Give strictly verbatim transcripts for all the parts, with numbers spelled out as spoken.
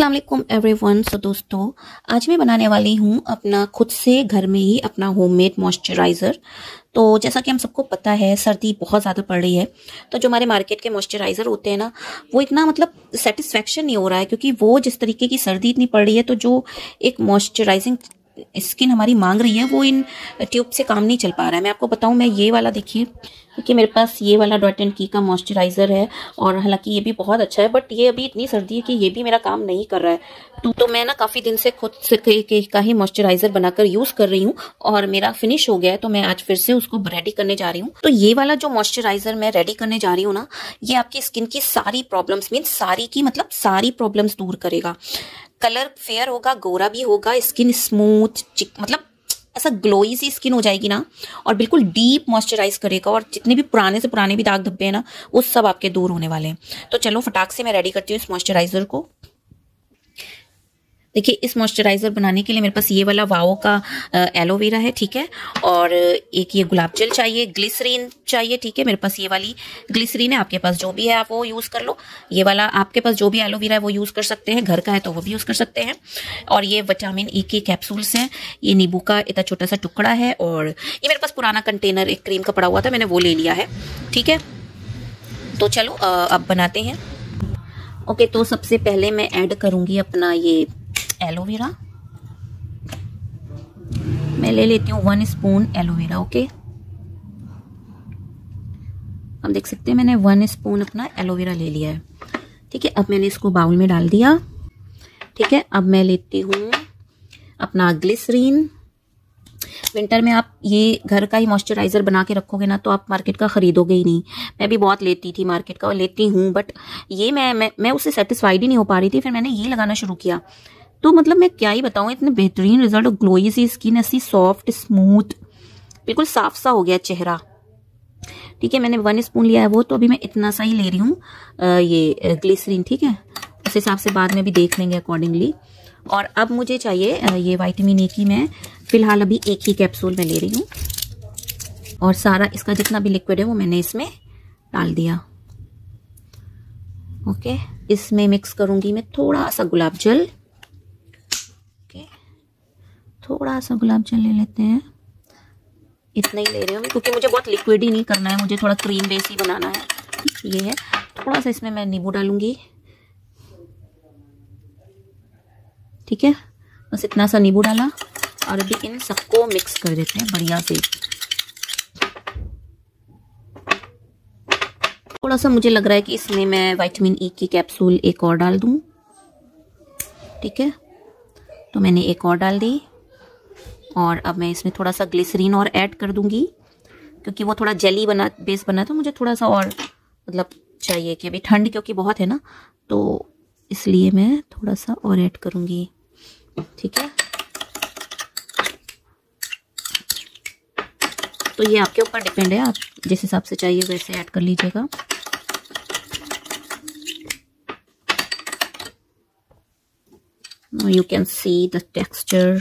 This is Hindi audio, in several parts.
अस्सलाम वालेकुम एवरीवन। सो दोस्तों, आज मैं बनाने वाली हूँ अपना खुद से घर में ही अपना होममेड मॉइस्चराइज़र। तो जैसा कि हम सबको पता है, सर्दी बहुत ज़्यादा पड़ रही है, तो जो हमारे मार्केट के मॉइस्चराइज़र होते हैं ना, वो इतना मतलब सेटिस्फेक्शन नहीं हो रहा है, क्योंकि वो जिस तरीके की सर्दी इतनी पड़ रही है, तो जो एक मॉइस्चराइजिंग स्किन हमारी मांग रही है, वो इन ट्यूब से काम नहीं चल पा रहा है। मैं आपको बताऊं, मैं ये वाला देखिए, क्योंकि मेरे पास ये वाला डॉट एंड की का मॉइस्चराइज़र है, और हालांकि ये भी बहुत अच्छा है, बट ये अभी इतनी सर्दी है कि ये भी मेरा काम नहीं कर रहा है। तो, तो मैं ना काफ़ी दिन से खुद से के, के, का ही मॉइस्चराइज़र बनाकर यूज़ कर रही हूँ, और मेरा फिनिश हो गया है, तो मैं आज फिर से उसको रेडी करने जा रही हूँ। तो ये वाला जो मॉइस्चराइज़र मैं रेडी करने जा रही हूँ ना, ये आपकी स्किन की सारी प्रॉब्लम्स, मीन सारी की मतलब सारी प्रॉब्लम्स दूर करेगा। कलर फेयर होगा, गोरा भी होगा, स्किन स्मूथ मतलब ऐसा ग्लोई सी स्किन हो जाएगी ना, और बिल्कुल डीप मॉइस्चराइज करेगा, और जितने भी पुराने से पुराने भी दाग धब्बे हैं ना, वो सब आपके दूर होने वाले हैं। तो चलो फटाक से मैं रेडी करती हूँ इस मॉइस्चराइजर को। देखिए, इस मॉइस्चराइज़र बनाने के लिए मेरे पास ये वाला वाओ का एलोवेरा है, ठीक है, और एक ये गुलाब जल चाहिए, ग्लिसरीन चाहिए, ठीक है। मेरे पास ये वाली ग्लिसरीन है, आपके पास जो भी है आप वो यूज़ कर लो। ये वाला आपके पास जो भी एलोवेरा है वो यूज़ कर सकते हैं, घर का है तो वो भी यूज़ कर सकते हैं। और ये विटामिन ई के कैप्सूल्स हैं, ये नींबू का इतना छोटा सा टुकड़ा है, और ये मेरे पास पुराना कंटेनर एक क्रीम का पड़ा हुआ था, मैंने वो ले लिया है, ठीक है। तो चलो अब बनाते हैं। ओके, तो सबसे पहले मैं ऐड करूँगी अपना ये एलोवेरा। मैं ले लेती हूँ वन स्पून एलोवेरा। ओके, हम देख सकते हैं मैंने वन स्पून अपना एलोवेरा ले लिया है, ठीक है। अब मैंने इसको बाउल में डाल दिया, ठीक है। अब मैं लेती हूँ अपना ग्लिसरीन। विंटर में आप ये घर का ही मॉइस्चराइज़र बना के रखोगे ना, तो आप मार्केट का खरीदोगे ही नहीं। मैं भी बहुत लेती थी मार्केट का, और लेती हूँ, बट ये मैं मैं मैं उससे सेटिस्फाइड ही नहीं हो पा रही थी। फिर मैंने ये लगाना शुरू किया, तो मतलब मैं क्या ही बताऊँ, इतने बेहतरीन रिजल्ट, ग्लोई सी स्किन, ऐसी सॉफ्ट स्मूथ, बिल्कुल साफ सा हो गया चेहरा, ठीक है। मैंने वन स्पून लिया है वो, तो अभी मैं इतना सा ही ले रही हूँ ये ग्लिसरीन, ठीक है। उस हिसाब से बाद में भी देख लेंगे अकॉर्डिंगली। और अब मुझे चाहिए ये विटामिन ई की, मैं फिलहाल अभी एक ही कैप्सूल में ले रही हूँ, और सारा इसका जितना भी लिक्विड है वो मैंने इसमें डाल दिया। ओके, इसमें मिक्स करूंगी मैं थोड़ा सा गुलाब जल। थोड़ा सा गुलाब जल ले लेते हैं, इतना ही ले रही हूँ, क्योंकि मुझे बहुत लिक्विड ही नहीं करना है, मुझे थोड़ा क्रीम बेस ही बनाना है। ये है, थोड़ा सा इसमें मैं नींबू डालूंगी, ठीक है। बस इतना सा नींबू डाला, और अभी इन सबको मिक्स कर देते हैं बढ़िया से। थोड़ा सा मुझे लग रहा है कि इसमें मैं विटामिन ई की कैप्सूल एक और डाल दूं, ठीक है। तो मैंने एक और डाल दी, और अब मैं इसमें थोड़ा सा ग्लिसरीन और ऐड कर दूंगी, क्योंकि वो थोड़ा जेली बना बेस बना, तो मुझे थोड़ा सा और मतलब चाहिए कि अभी ठंड क्योंकि बहुत है ना, तो इसलिए मैं थोड़ा सा और ऐड करूंगी, ठीक है। तो ये आपके ऊपर डिपेंड है, आप जिस हिसाब से चाहिए वैसे ऐड कर लीजिएगा। Now you can see the texture.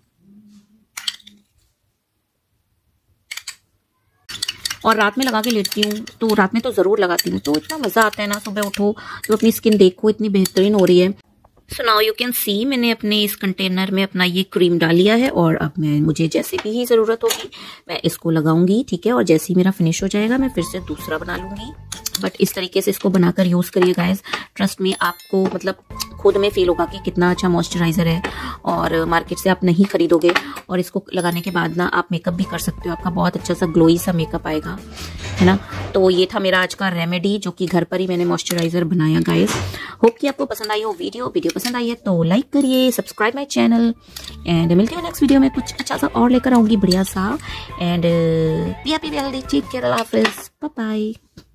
और रात में लगा के लेटती हूँ, तो रात में तो ज़रूर लगाती हूँ, तो इतना मज़ा आता है ना, सुबह उठो तो अपनी स्किन देखो इतनी बेहतरीन हो रही है। So now you can see, मैंने अपने इस कंटेनर में अपना ये क्रीम डाल लिया है, और अब मैं मुझे जैसे भी ही ज़रूरत होगी मैं इसको लगाऊंगी, ठीक है। और जैसे ही मेरा फिनिश हो जाएगा मैं फिर से दूसरा बना लूँगी। बट इस तरीके से इसको बनाकर यूज़ करिए गाइस, ट्रस्ट मी, आपको मतलब खुद में फील होगा कि कितना अच्छा मॉइस्चराइज़र है, और मार्केट से आप नहीं खरीदोगे, और इसको लगाने के बाद ना आप मेकअप भी कर सकते हो, आपका बहुत अच्छा सा ग्लोई सा मेकअप आएगा, है ना। तो ये था मेरा आज का रेमेडी, जो कि घर पर ही मैंने मॉइस्चराइज़र बनाया गाइस। होप कि आपको पसंद आई हो वीडियो वीडियो पसंद आई है तो लाइक करिए, सब्सक्राइब माई चैनल, एंड मिलती हूँ नेक्स्ट वीडियो में कुछ अच्छा सा और लेकर आऊँगी बढ़िया सा। And be happy, be healthy, take care, अल्लाह हाफिज़, बाय बाय।